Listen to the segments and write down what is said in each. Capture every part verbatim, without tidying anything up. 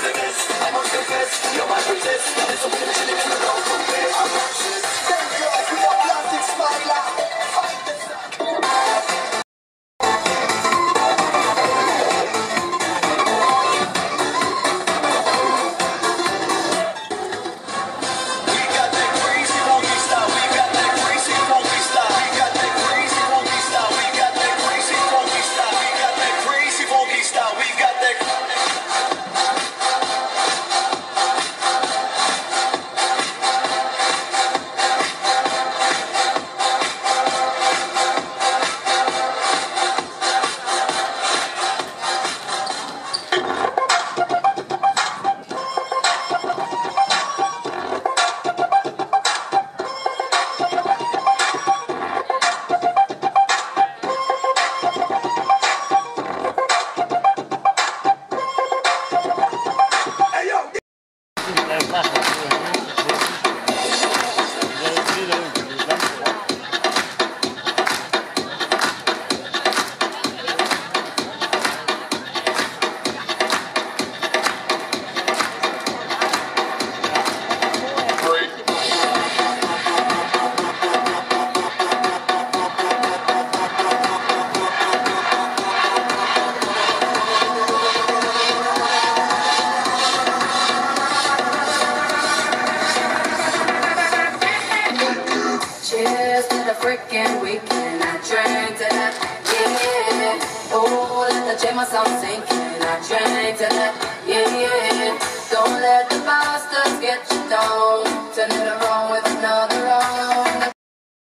Freaking weekend, I drank to that, yeah. Oh, let the jam myself sinking, I drank to that, yeah. Don't let the bastards get you down, turn it around with another round.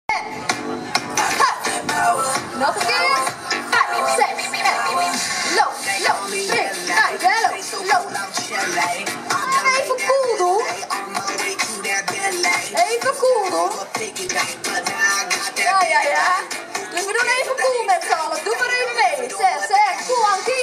Nog een keer, vijf, zes, low, low, drie, vijf, low, low. Even cool doen. Even cool doen. Ja, ja, ja. Dus we doen even cool met z'n allen. Doe maar even mee. Zes, zes. Cool, Ankie.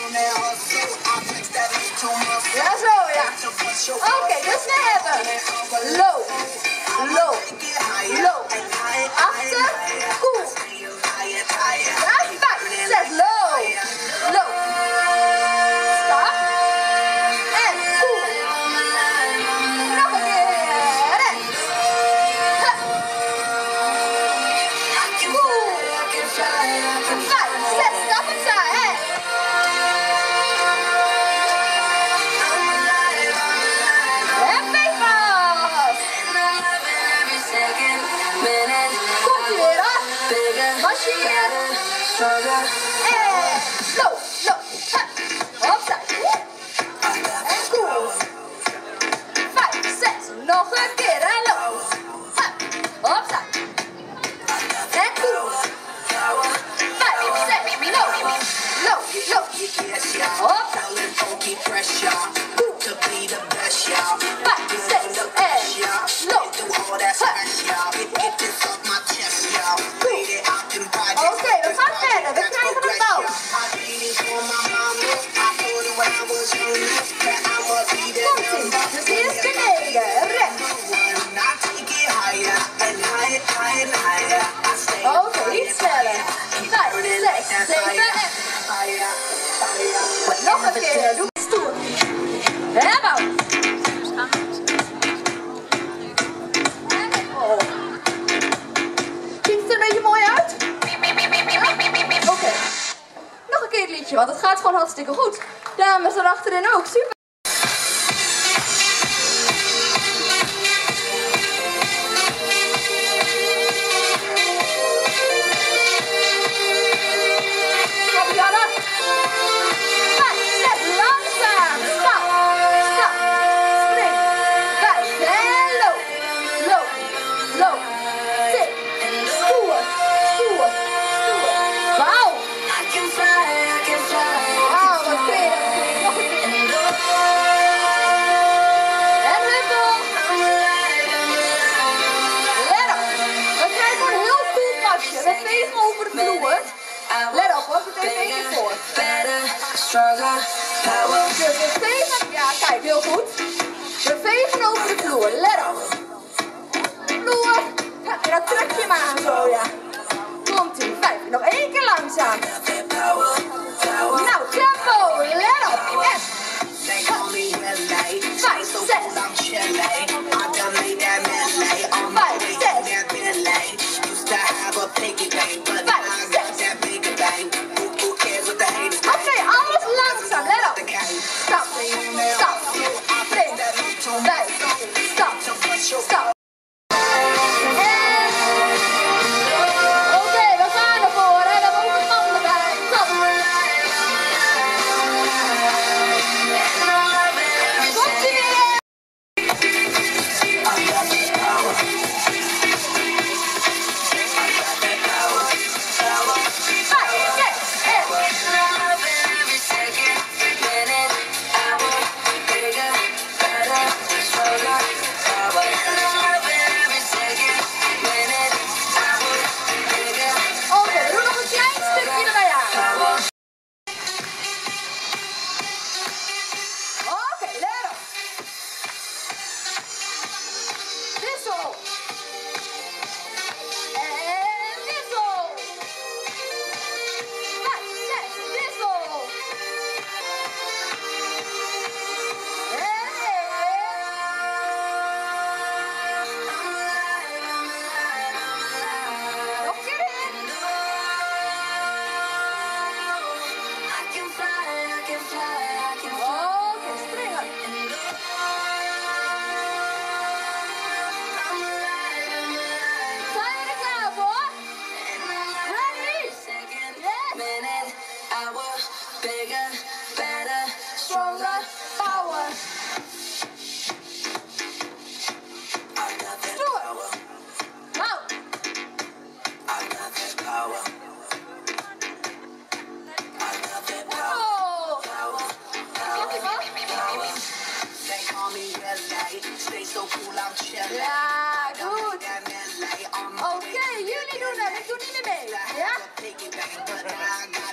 Ja, zo, ja. Oké, okay, dus we hebben low, low, low. Achter, cool. Ja, vijf, zes, low, low. Stop. En cool. Nog een keer. En. Vijf, zes, stap opzij, hè. En vijf. Komt ie weer, hoor. Marcheer. En low, low. Opzij. En cool. Vijf, zes, nog een keer, en low. Opzij. En cool. Low, low, op, cool, vijf, zes, en low, oké, we gaan verder, we krijgen een bouw. Komt-ie, dus eerst beneden, rechts. Oké, iets sneller. Vijf, zes, zeven, en... Nog een keer, doe stoer. En bouw. Ziet het er een beetje mooi uit? Oké. Okay. Nog een keer het liedje, want het gaat gewoon hartstikke goed. Dames erachterin ook, super. We vegen over de vloer. Let op hoor, ik even één keer voor. Dus we vegen, ja kijk, heel goed. We vegen over de vloer, let op. Vloer, en dan trek je hem aan zo, ja. Komt ie, vijf, nog één keer langzaam. Nou, tempo, let op. En. Ja, goed. Oké, okay, jullie doen het. Ik doe niet meer mee. Ja?